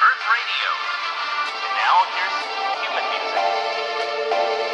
Earth Radio. And now here's human music.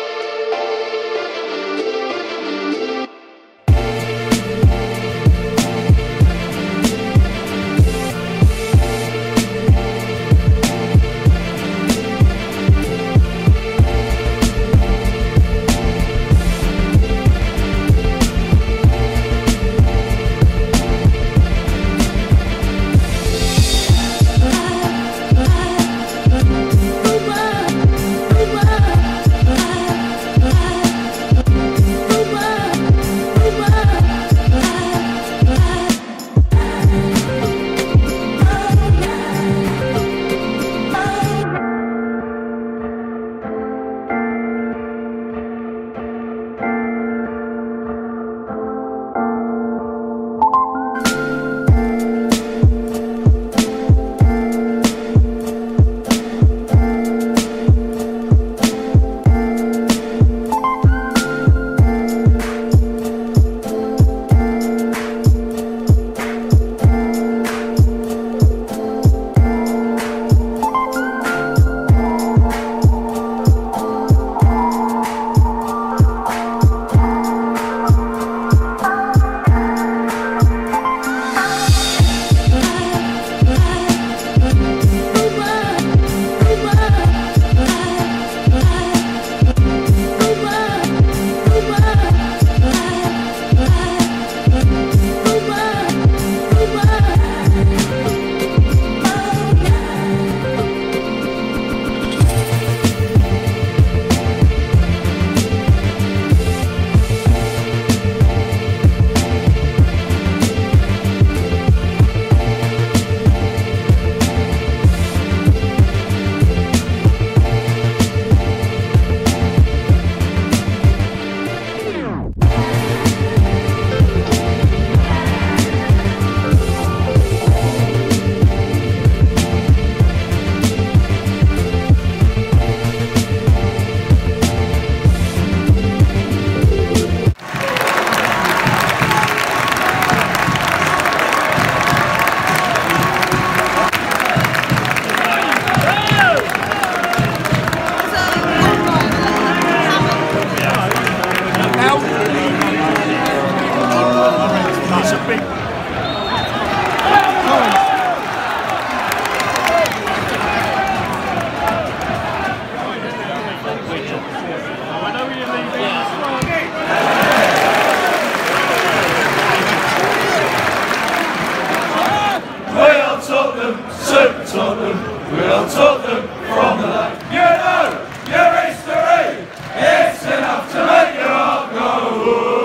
Tottenham, we'll Tottenham from the left. You know your history, it's enough to make your heart go.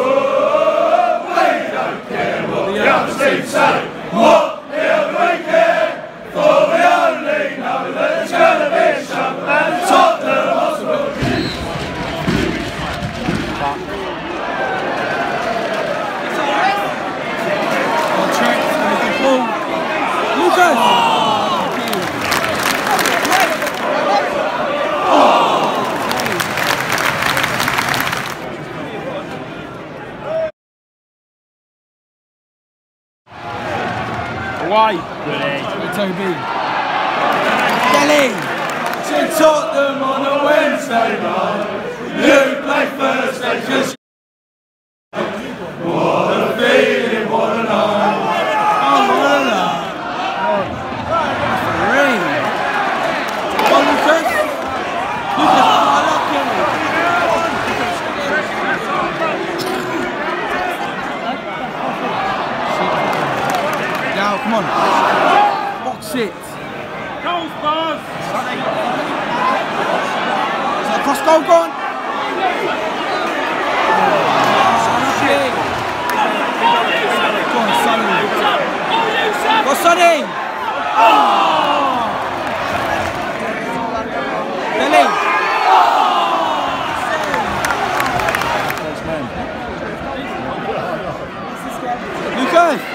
We don't care what the other team say. What will we care? For we only know that there's going to be a show and Tottenham Hotspur. Lucas! Why? Toby. Kelly! To Tottenham on a Wednesday night. You play Thursday because what a feeling, what a night. Oh, what a night. Come on, Lucas. Lucas, I love Kelly. Now, come on. Box it. Goals, Buzz! Is that cross goal gone? Go on, Sonny. Go, Sonny! Billy! Lucas!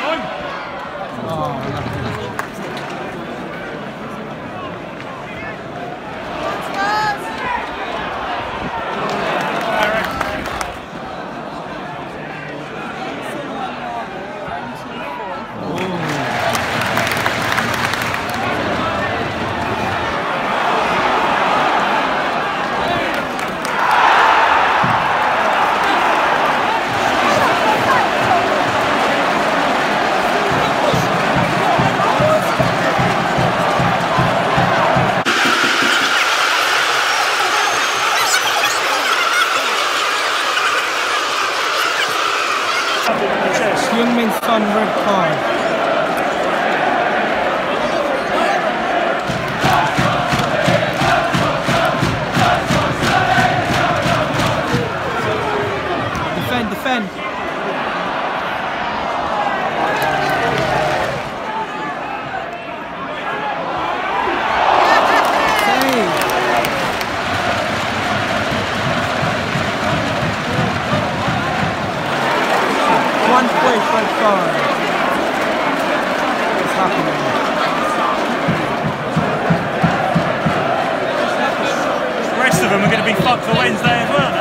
up to Wednesday as well.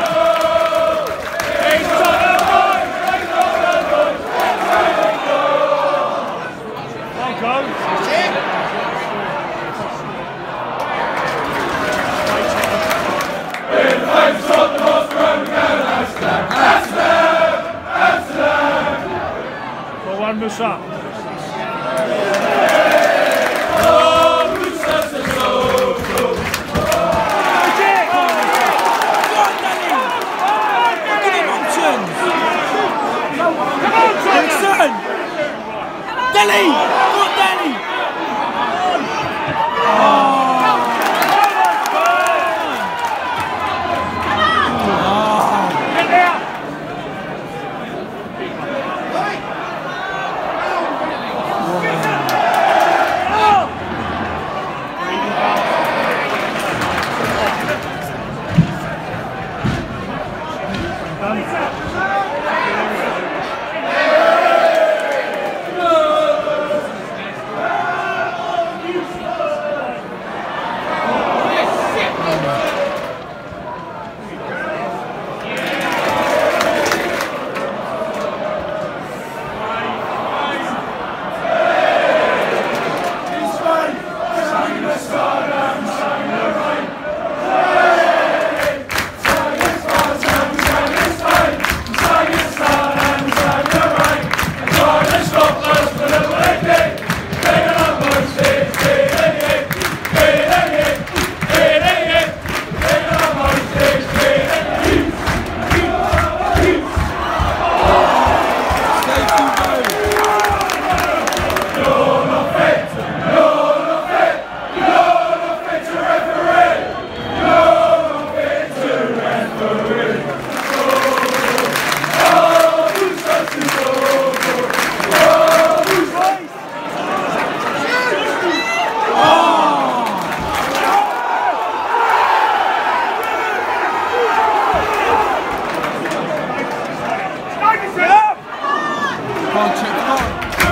One Musa. Delhi! Go on, Delhi!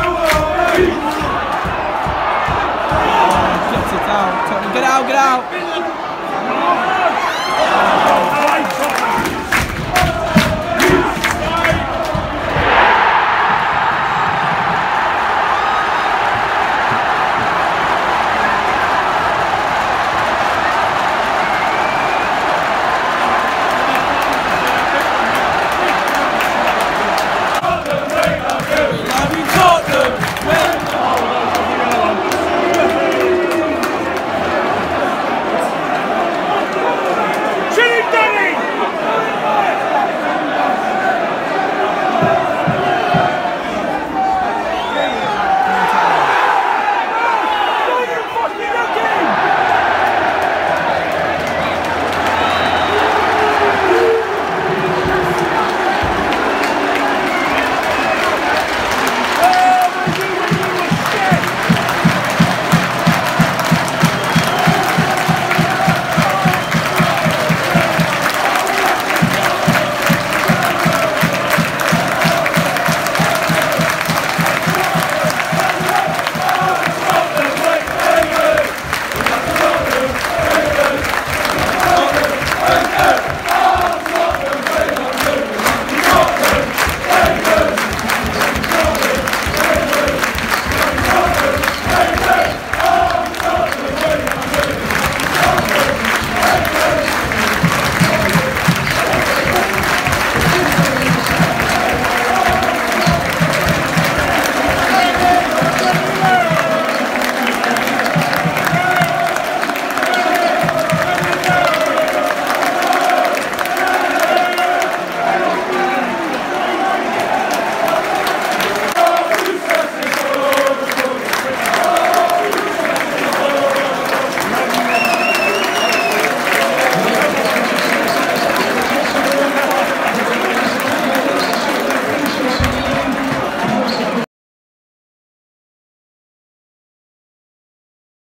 Get out, get out!